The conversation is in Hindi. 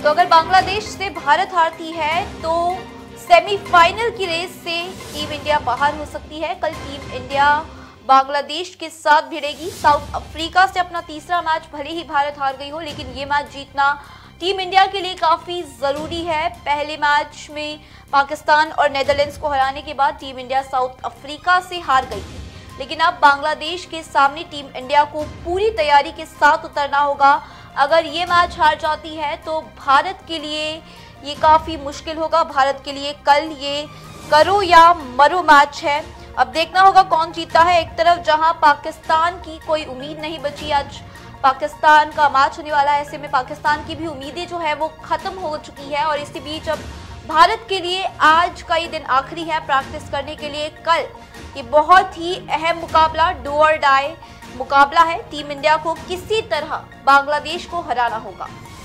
तो अगर बांग्लादेश से भारत हारती है तो सेमीफाइनल की रेस से टीम इंडिया बाहर हो सकती है। कल टीम इंडिया बांग्लादेश के साथ भिड़ेगी। साउथ अफ्रीका से अपना तीसरा मैच भले ही भारत हार गई हो, लेकिन ये मैच जीतना टीम इंडिया के लिए काफी जरूरी है। पहले मैच में पाकिस्तान और नेदरलैंड्स को हराने के बाद टीम इंडिया साउथ अफ्रीका से हार गई थी, लेकिन अब बांग्लादेश के सामने टीम इंडिया को पूरी तैयारी के साथ उतरना होगा। अगर ये मैच हार जाती है तो भारत के लिए ये काफी मुश्किल होगा। भारत के लिए कल ये करो या मरो मैच है। अब देखना होगा कौन जीतता है। एक तरफ जहां पाकिस्तान की कोई उम्मीद नहीं बची, आज पाकिस्तान का मैच होने वाला है, ऐसे में पाकिस्तान की भी उम्मीदें जो है वो खत्म हो चुकी है। और इसी बीच अब भारत के लिए आज का ये दिन आखिरी है प्रैक्टिस करने के लिए। कल ये बहुत ही अहम मुकाबला, डू और डाई मुकाबला है। टीम इंडिया को किसी तरह बांग्लादेश को हराना होगा।